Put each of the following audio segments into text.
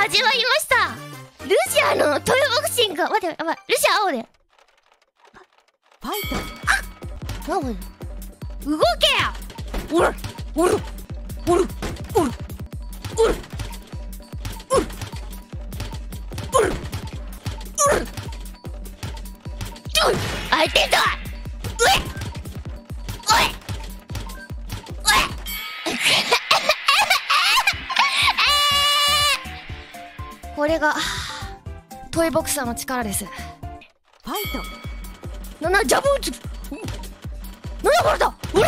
始まりました。ルシアのトイボクシング。待って、やばい。ルシア青で。 ファイト。 あ、動けや。おら、おら、おら、おら、おら、おら、おら、おら、相手だ。おい、これがトイボクサーの力です。 ファイト。 ジャブ打つ。なんだこれだ。うれ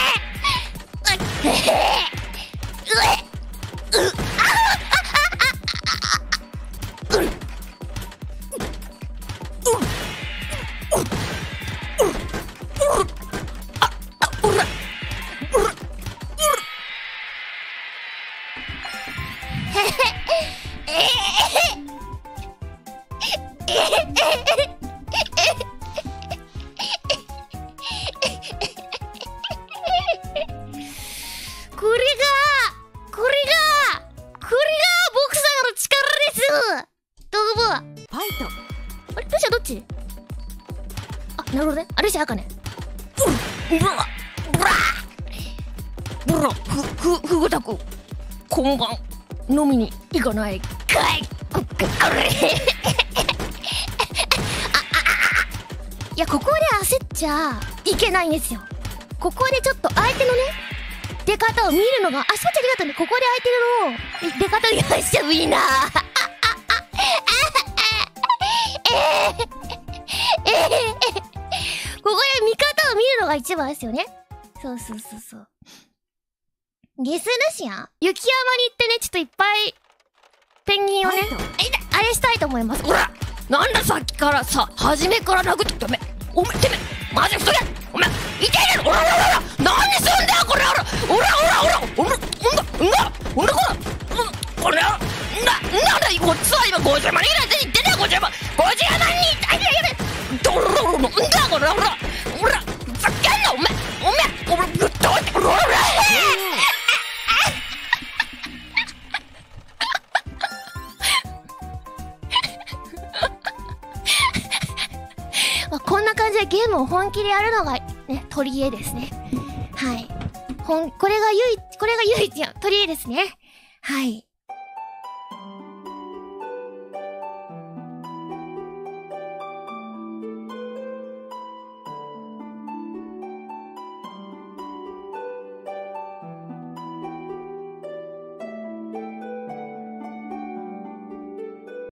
これがボクサーの力です。どうも。 ファイト。 あれルシアどっち？あ、なるほどね。あ、ルシア赤ね。ふぐたく今晩飲みに行かないかい。いや、ここで焦っちゃいけないんですよ。ここでちょっと相手のね出方を見るのが、あ、そっちありがとうね。ここで相手の出方を見ましょう、みんな。ここで見方を見るのが一番ですよね。そう。ゲスルシア雪山に行ってね、ちょっといっぱいペンギンをね、あれしたいと思います。ほら、なんださっきからさ、初めから殴っててめ、おめ、てめ、マジふざけん、おめ、いけいけ、おら、何すんだよこれ、おら、これ、なんだ、こっちは今50万人ぐらい言ってんだよ、50万人、どろろろ、なんだこれ、おら、ふざけんな、おめ、ぶっ倒して、まあ、こんな感じでゲームを本気でやるのがね、取り柄ですね。はい。これが唯一や、取り柄ですね。はい。